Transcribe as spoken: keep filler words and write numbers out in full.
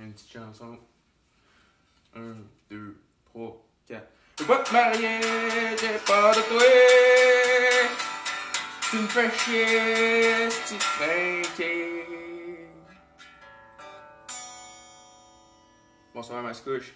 Une petite chanson. Un, deux, trois, quatre. Je veux pas te marier, j'ai peur de toi. Tu me fais chier, si tu trinqué. Bonsoir, ma couche.